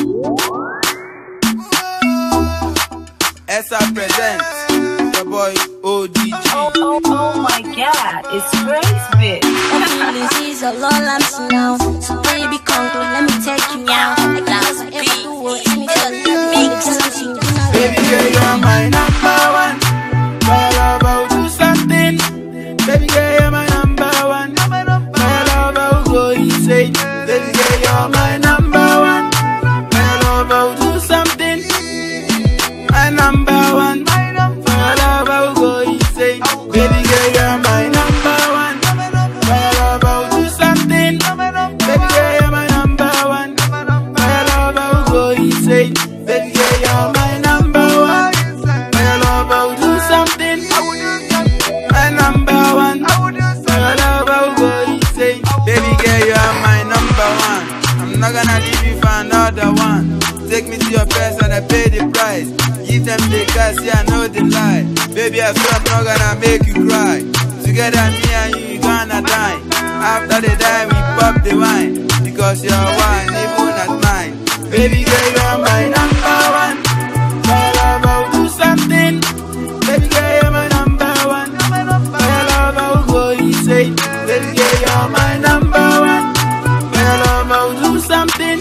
Essa presents the boy ODG. Oh my God, it's Grace, bitch. Feelings are all I'm seeing now. So baby, come through, let me take you out. I can't ever do anything. Baby girl, you're my number one. My love, I'll do something. Baby girl, you're my number one. My love, I'll go insane. Baby girl, you're my number one. My love, I'll do something. My number one. My love, I'll go insane. Baby girl, you're my number one. My love, I'll do something. Baby girl, you're my number one. My love, I'll go insane. Baby girl, you're my number one. My love, I'll do something. My number one. My love, I'll go insane. Baby girl, you're my number one. I'm not gonna leave you for another one. Take me to your place and I pay the price. Give them the cash, yeah, I know the lie. Baby, I swear I'm not gonna make you cry. Together, me and you gonna die. After they die, we pop the wine. Because you're one, even at mine. Baby girl, you're my number one. My love, I'll do something. Baby girl, you're my number one. My love, I'll go insane. Baby girl, you're my number one. My love, I'll do something.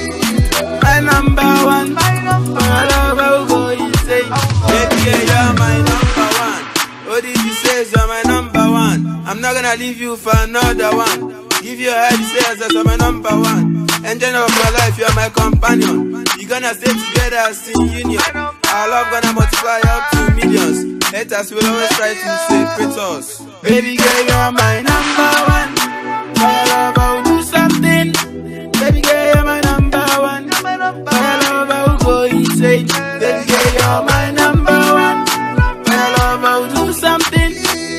My number one. My love, I'll go insane. Baby girl, you're my number one. ODG says you're my number one. I'm not gonna leave you for another one. Give you a head, says that you're my number one. Engine of my life, you're my companion. You gonna stay together as in union. Our love gonna multiply up to millions. Haters will always try to separate us. Baby girl, you're my number one. My love, I'll do something. Baby girl, you're my number one. My love, I'll go insane. Baby girl, you're my number one. My love, I'll do something.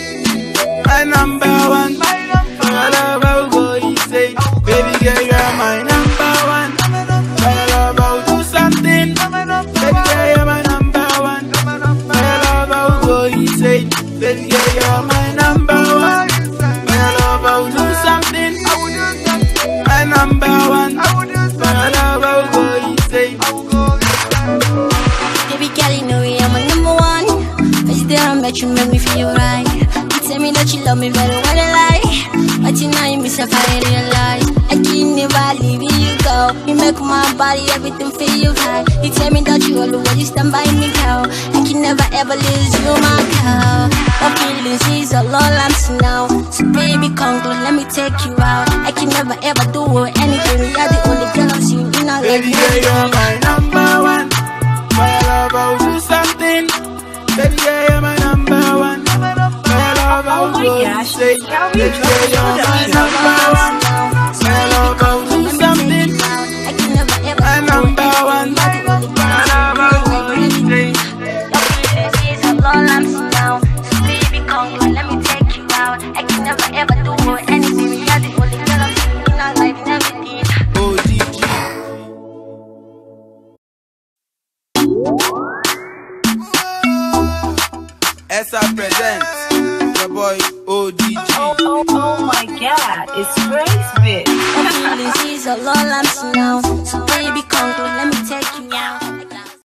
My number one. My love, I'll go insane. Baby girl, you're my number one. My love, I'll do something. Baby girl, you're my number one. My love, I'll go insane. Baby girl, you're my number one. My love, I'll do something. My number one. My love, I'll go insane. Baby girl, you know I'm a number one. First day I met you, made me feel right. You tell me that you love me better when I lie. But you know you miss if I realize I can never leave you go. You make my body everything feel high. You tell me that you always stand by me, girl. I can never ever lose you, my girl. My feelings is all I'm seeing now. So baby, come close, let me take you out. I can never ever do anything. You're the only girl I'm seeing in our life. Baby girl, you're my number one. My love, I'll do something. Baby girl, you're my number one. My love, I'll go insane. Baby girl, you're my number one. My love, I'll do something. My number one. My love, I'll go insane. All I'm seeing now. So baby, come on, let me take you out. I can never ever do anything. You're the only girl I'm seeing in our life and everything. ODG. Essa presents the boy ODG. Oh my God, it's Grace, bitch. Feelings are all I'm seeing now. So baby, come through, let me take you out.